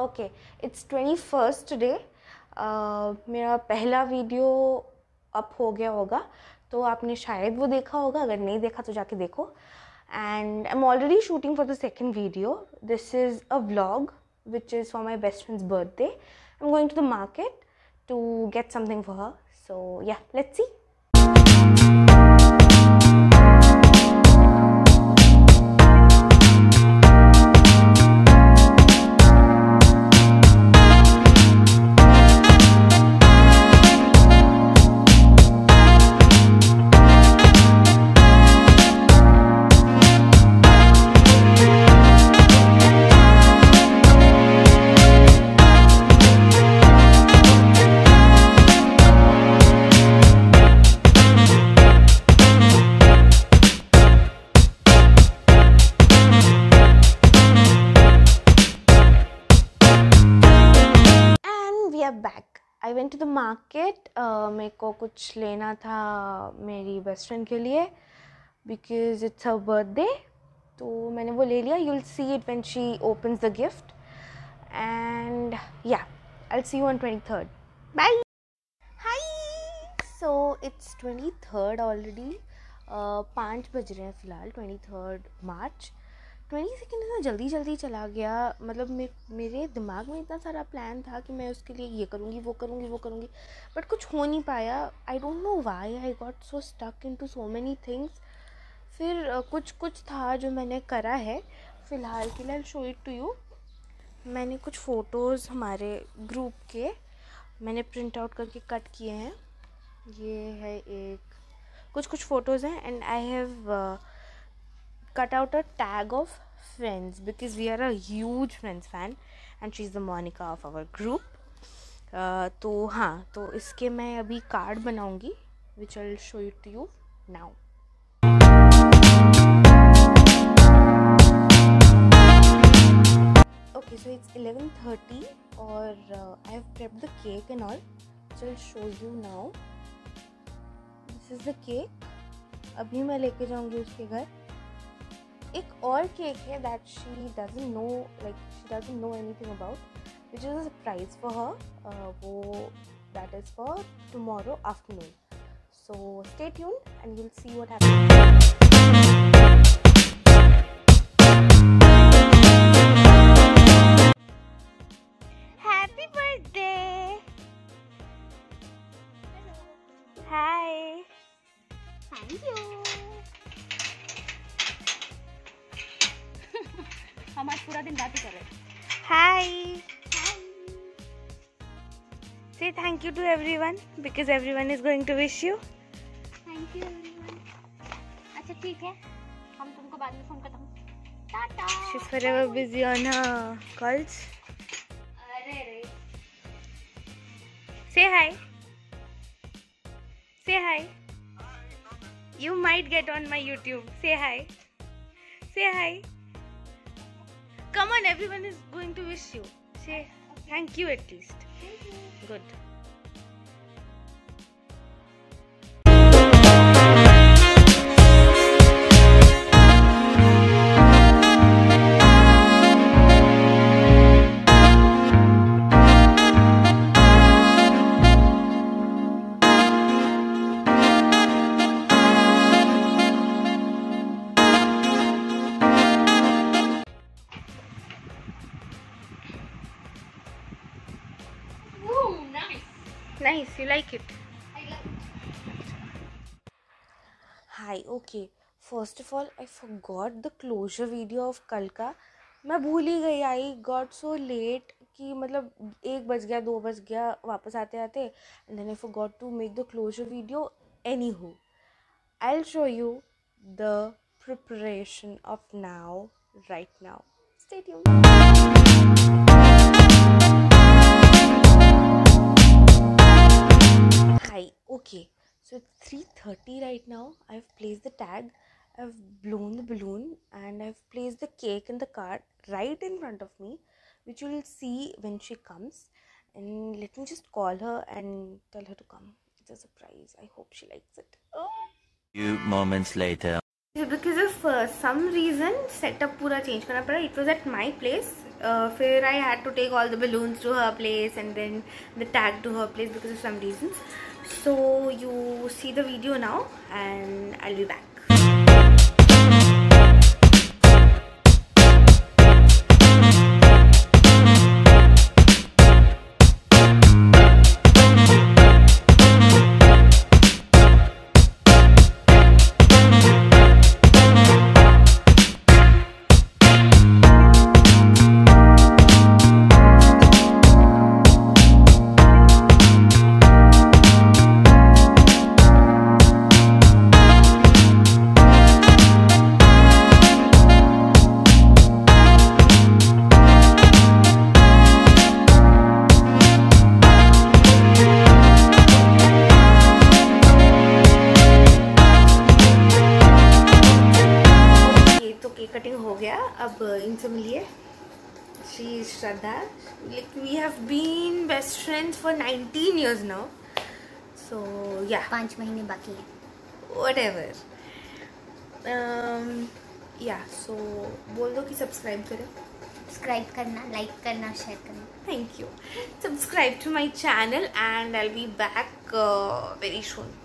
Okay, it's 21st today. मेरा पहला video up हो गया होगा, तो आपने शायद वो देखा होगा, अगर नहीं देखा तो जाके देखो। And I am already shooting for the second video. This is a vlog which is for my best friend's birthday. I'm going to the market to get something for her. So yeah, let's see. Back I went to the market. मेरे को कुछ लेना था मेरी best friend के लिए because it's her birthday, तो मैंने वो ले लिया। You will see it when she opens the gift and yeah I will see you on 23rd। Bye. Hi, so it's 23rd already. 5 बज रहे हैं फ़िलहाल। 23rd मार्च। 22nd इतना जल्दी जल्दी चला गया। मतलब मेरे दिमाग में इतना सारा प्लान था कि मैं उसके लिए ये करूँगी, वो करूँगी, बट कुछ हो नहीं पाया। I don't know why I got so stuck into so many things. फिर कुछ था जो मैंने करा है। फ़िलहाल के लिए I will show it to you. मैंने कुछ फ़ोटोज़ हमारे ग्रुप के मैंने प्रिंट आउट करके कट किए हैं। ये है एक कुछ फ़ोटोज़ हैं and I have cut out a tag of friends because we are a huge Friends fan and she's the Monica of our group. तो हाँ, तो इसके मैं अभी कार्ड बनाऊंगी which I'll show it to you now. Okay, so it's 11:30 और I have prepped the cake and all, which I'll show you now. This is the cake. अभी मैं लेके जाऊंगी उसके घर। एक और केक है that she doesn't know anything about, which is a surprise for her. वो that is for tomorrow afternoon. So stay tuned and you'll see what happens. Happy birthday! Hi. Thank you. हम आज पूरा दिन बात ही कर रहे हैं। Hi. Say thank you to everyone because everyone is going to wish you. Thank you everyone. अच्छा ठीक है, हम तुमको बाद में फोन करता हूँ। Tata. She's forever busy on her calls. अरे Say hi. Say hi. You might get on my YouTube. Say hi. Say hi. Come on, everyone is going to wish you. Say thank you at least. Good. Nice, you like it? I like it. Hi, okay. First of all, I forgot the closure video of कल का। मैं भूल ही गई। I got so late कि मतलब 1 बज गया, 2 बज गया वापस आते आते, and then I forgot to make the closure video. Anywho, I'll show you the preparation of now, right now. Stay tuned. Hi, okay. So it's 3:30 right now. I've placed the tag, I've blown the balloon, and I've placed the cake in the cart right in front of me, which you will see when she comes. And let me just call her and tell her to come. It's a surprise. I hope she likes it. Oh. Few moments later. Because of some reason setup पूरा change करना पड़ा. It was at my place. फिर I had to take all the balloons to her place and then the tag to her place because of some reasons. So you see the video now and I will be back. Cutting हो गया. अब इनसे मिलिए. She Shraddha. Like we have been best friends for 19 years now. सो या 5 महीने बाकी है. Whatever. या सो बोल दो कि सब्सक्राइब करें. सब्सक्राइब करना, लाइक करना, शेयर करना. Thank you. Subscribe to my channel and I will be back very soon.